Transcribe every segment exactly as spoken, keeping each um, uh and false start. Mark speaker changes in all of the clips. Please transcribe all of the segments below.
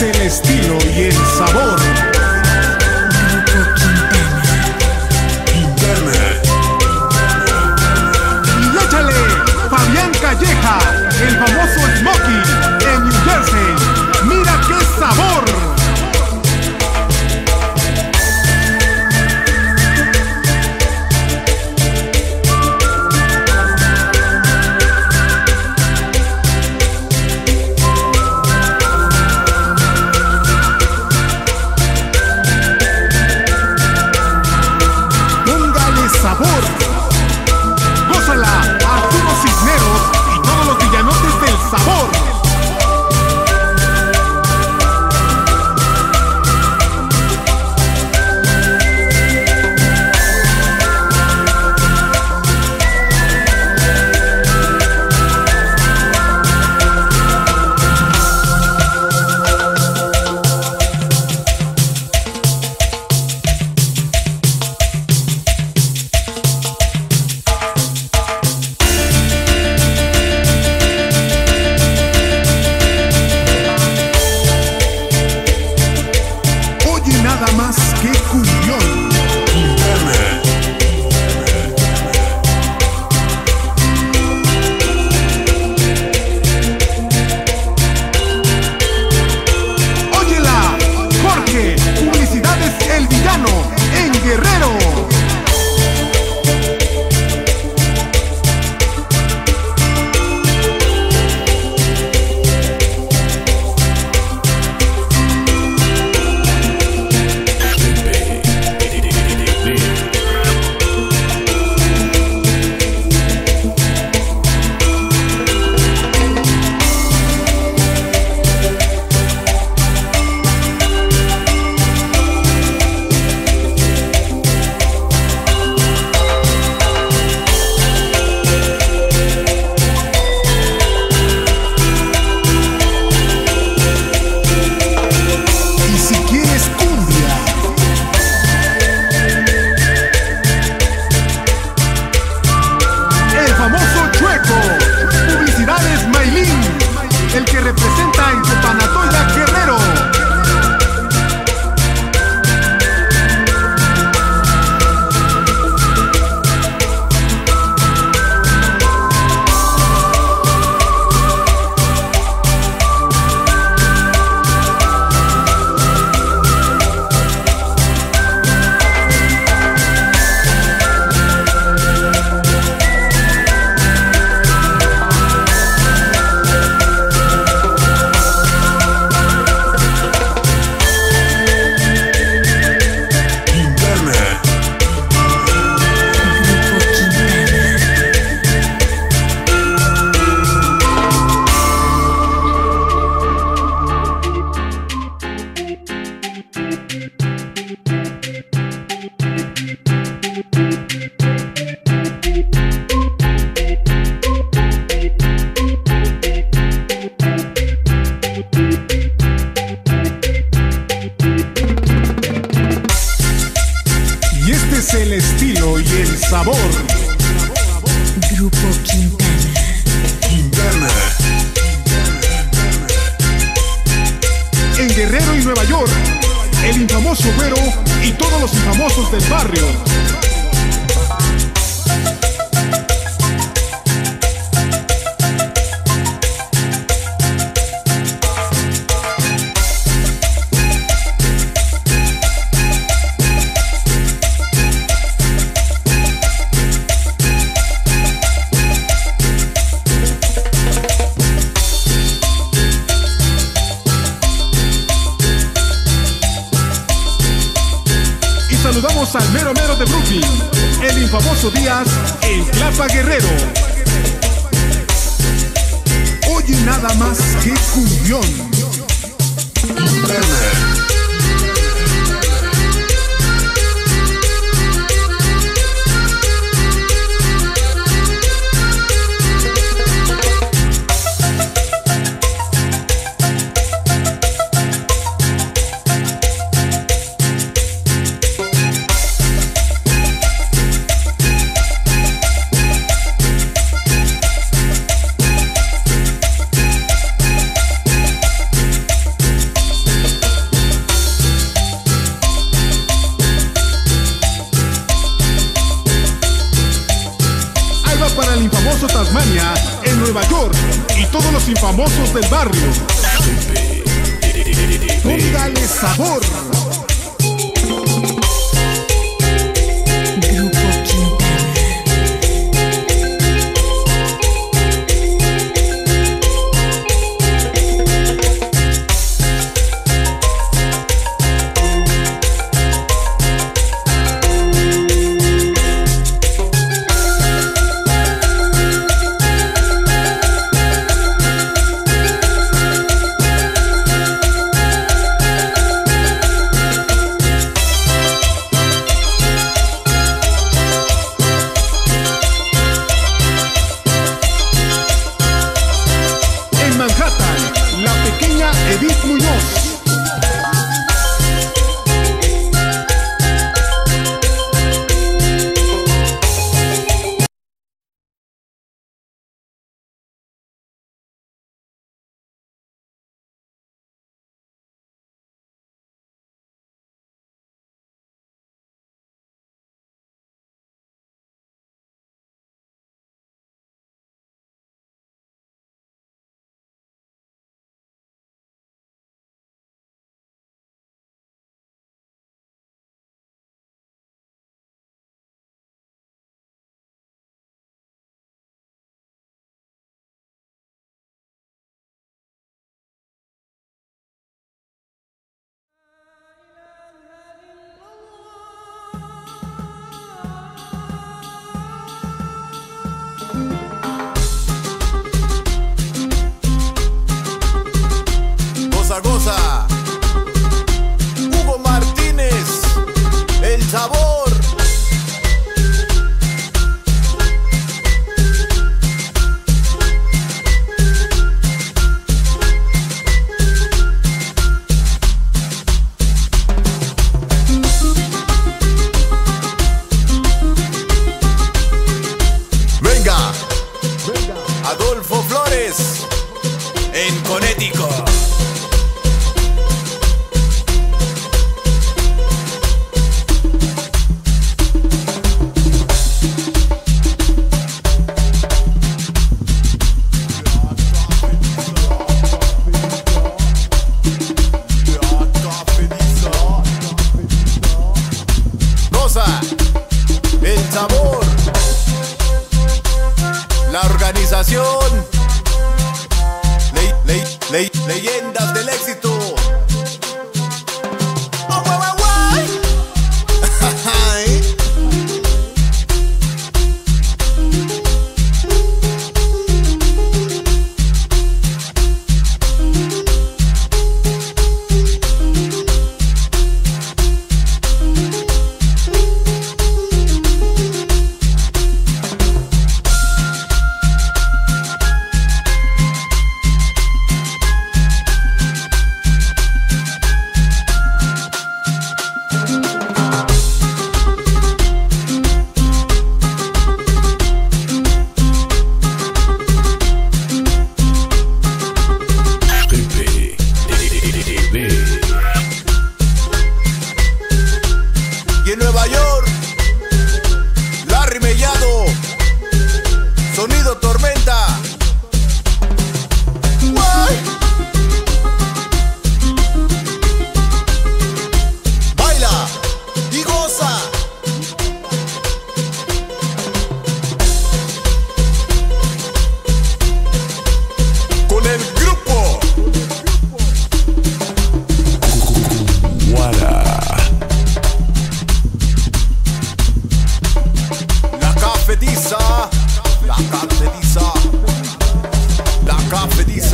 Speaker 1: es el estilo y el sabor.
Speaker 2: Quintana.
Speaker 1: Y échale Fabián Calleja, el famoso Smokey, en New Jersey. ¡Mira qué sabor! Sabor. Gózala, Arturo Cisneros y todos los villanotes del sabor. Nada más que cumbión.
Speaker 2: Quintana.
Speaker 1: Óyela, Jorge, publicidades El Villano, en Guerrero. Publicidades Maylin, el que representa en Tepanatoya, Guerrero. Y este es el estilo y el sabor.
Speaker 3: Grupo Quintana.
Speaker 2: Quintana.
Speaker 1: En Guerrero y Nueva York, el infamoso Güero y todos los infamosos del barrio. Saludamos al mero mero de Brooklyn, el infamoso Díaz, el Clapa Guerrero. Oye nada más que cumbión.
Speaker 2: Quintana.
Speaker 1: famoso Tasmania en Nueva York y todos los infamosos del barrio. Póngale sabor.
Speaker 3: Grupo Quintana.
Speaker 1: Edith Muñoz.
Speaker 4: Goza, goza. Hugo Martínez, el sabor. Venga, Adolfo Flores, en Connecticut. El sabor, la organización, ley, ley, ley, leyendas del éxito. Oh, guay, guay, guay. Y en Nueva York, Larry Mellado, Sonido Tormenta. ¡Guay! Baila y goza. Con el grupo
Speaker 2: Guara.
Speaker 4: La cafetiza, la cafetiza, la cafetiza.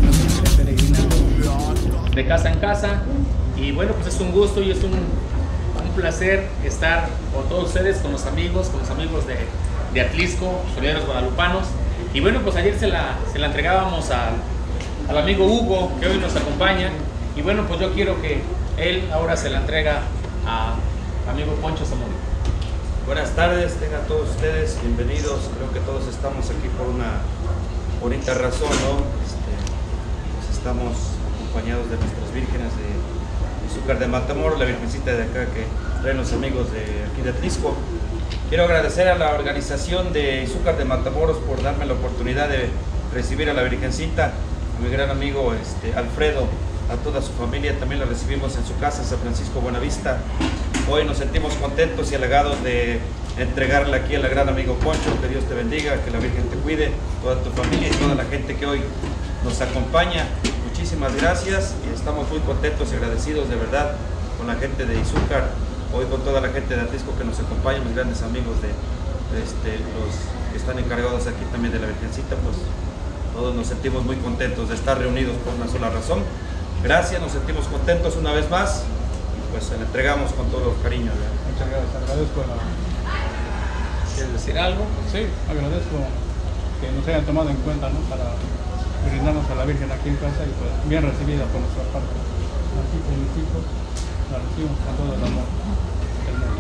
Speaker 5: De casa en casa, y bueno, pues es un gusto y es un, un placer estar con todos ustedes, con los amigos, con los amigos de, de Atlisco, Solideros Guadalupanos. Y bueno, pues ayer se la, se la entregábamos al, al amigo Hugo, que hoy nos acompaña, y bueno, pues yo quiero que él ahora se la entrega a amigo Poncho Zamora.
Speaker 6: Buenas tardes, tengan todos ustedes bienvenidos. Creo que todos estamos aquí por una bonita razón, ¿no? Este, pues estamos acompañados de nuestras vírgenes de Izúcar de Matamoros, la virgencita de acá que traen los amigos de aquí de Atlisco. Quiero agradecer a la organización de Izúcar de Matamoros por darme la oportunidad de recibir a la Virgencita, a mi gran amigo este, Alfredo, a toda su familia. También la recibimos en su casa, San Francisco Buenavista. Hoy nos sentimos contentos y halagados de entregarle aquí al gran amigo Poncho. Que Dios te bendiga, que la Virgen te cuide, toda tu familia y toda la gente que hoy nos acompaña. Muchísimas gracias y estamos muy contentos y agradecidos de verdad con la gente de Izúcar, hoy con toda la gente de Atlisco que nos acompaña, mis grandes amigos de, de este, los que están encargados aquí también de la Virgencita. Pues todos nos sentimos muy contentos de estar reunidos por una sola razón. Gracias, nos sentimos contentos una vez más y pues se le entregamos con todo cariño, ¿verdad?
Speaker 7: Muchas gracias, agradezco la...
Speaker 5: ¿Quieres decir algo?
Speaker 7: Sí, agradezco que nos hayan tomado en cuenta, ¿no? Para brindarnos a la Virgen aquí en casa y pues bien recibida por nuestra parte. Así que mis hijos la recibimos con todo el amor del mundo.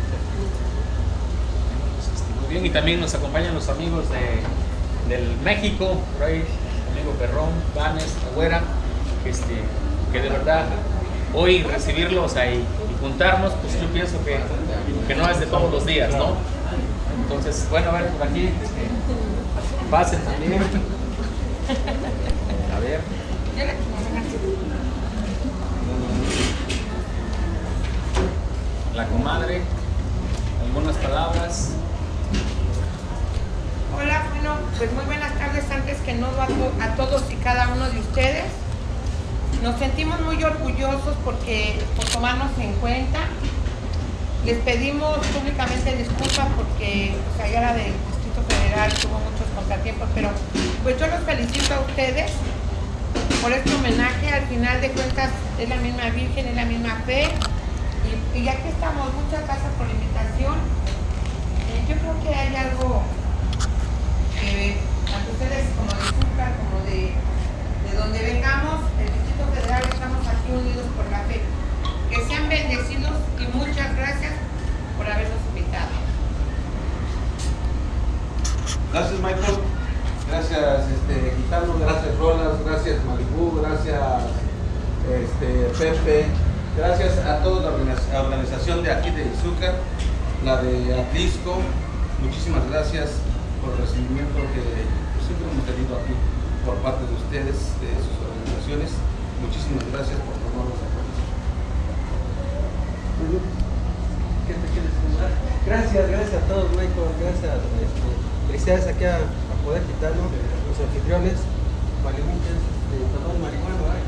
Speaker 5: Muy bien, y también nos acompañan los amigos de, del México, por ahí, amigo Perrón, Vanes, Agüera, que, este, que de verdad hoy recibirlos ahí y juntarnos, pues yo pienso que, que no es de todos los días, ¿no? Entonces, bueno, a ver, por aquí, este, pasen también. A ver. La comadre, algunas palabras.
Speaker 8: Hola, bueno, pues muy buenas tardes antes que nada a, to a todos y cada uno de ustedes. Nos sentimos muy orgullosos porque por tomarnos en cuenta. Les pedimos públicamente disculpas porque pues, allá la del Distrito Federal tuvo muchos contratiempos, pero pues yo los felicito a ustedes por este homenaje. Al final de cuentas es la misma Virgen, es la misma fe. Y, y ya que estamos, muchas gracias por la invitación. Eh, yo creo que hay algo que tanto ustedes como de Izúcar, como de, de donde vengamos, el Distrito Federal, estamos aquí unidos por la fe. Que sean bendecidos y muchas gracias por habernos invitado.
Speaker 9: Gracias, Michael. Gracias, este, Gitano. Gracias, Rolas. Gracias, Malibú. Gracias, este, Pepe. Gracias a toda la organización de aquí de Izúcar, la de Atlisco. Muchísimas gracias por el recibimiento que siempre hemos tenido aquí por parte de ustedes, de sus organizaciones. Muchísimas gracias por tomarnos en cuenta.
Speaker 10: ¿Qué te quieres comentar? Gracias, gracias a todos, Michael. Gracias. Este, felicidades aquí a, a Poder Gitano, los anfitriones, Malibuches, de Tomás Marihuana, ¿verdad?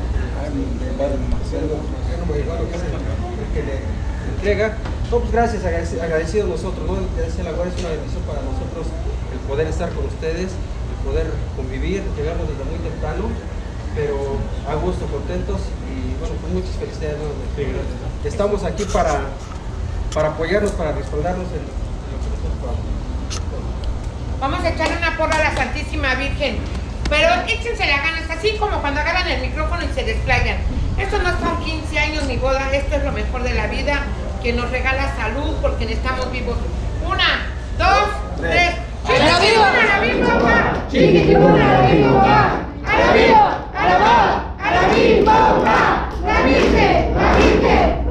Speaker 10: El que le entrega. No, pues gracias, agradecidos nosotros, ¿no? Gracias, la guardia es una bendición para nosotros el poder estar con ustedes, el poder convivir, llegamos desde muy temprano, pero a gusto, contentos y bueno, pues muchas felicidades nuevamente. Estamos aquí para, para apoyarnos, para respaldarnos en, en lo que nosotros podamos.
Speaker 8: Vamos a echar una porra a la Santísima Virgen, pero échense las ganas, así como cuando agarran el micrófono y se desplayan. Esto no son quince años ni boda, esto es lo mejor de la vida, que nos regala salud porque estamos vivos. Una, dos, tres. ¡A la viva! ¡A la viva! ¡Chiquitibuna, a la viva! ¡A la viva! ¡A la va! ¡A la viva! ¡La Virgen! ¡La Virgen!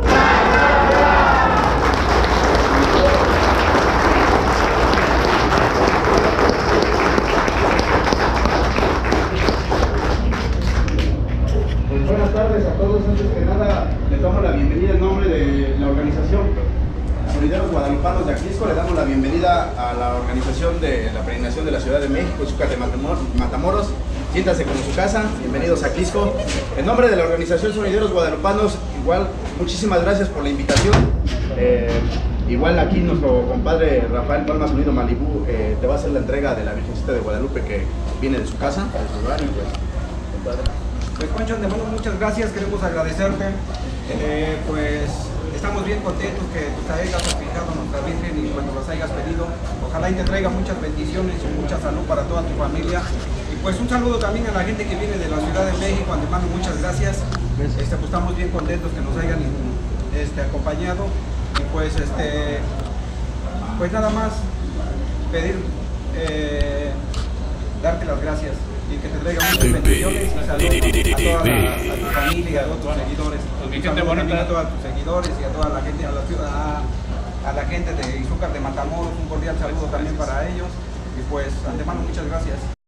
Speaker 9: Pues buenas tardes a todos. Antes que nada, les damos la bienvenida en nombre de la organización Solidarios Guadalupanos de Atlisco. Le damos la bienvenida a la organización de la peregrinación de la Ciudad de México, Izúcar de Matamoros. Siéntase como su casa, bienvenidos a Atlisco. En nombre de la organización Solidarios Guadalupanos, igual, muchísimas gracias por la invitación. Eh, igual aquí nuestro compadre Rafael Palmas Unido Malibú eh, te va a hacer la entrega de la Virgencita de Guadalupe que viene de su casa, de su hogar, y pues, compadre.
Speaker 10: Pues Poncho, de nuevo muchas gracias, queremos agradecerte, eh, pues estamos bien contentos que te hayas fijado a nuestra Virgen y cuando las hayas pedido, ojalá y te traiga muchas bendiciones y mucha salud para toda tu familia. Y pues un saludo también a la gente que viene de la Ciudad de México, antemano muchas gracias, este, pues estamos bien contentos que nos hayan este, acompañado y pues este, pues nada más pedir, eh, darte las gracias. Y que te traiga muchas bendiciones y salud a toda la, a tu familia, a todos tus seguidores. Un saludo también a todos tus seguidores y a toda la gente, a la ciudad, a, a la gente de Izúcar de Matamoros, un cordial saludo también para ellos y pues antemano muchas gracias.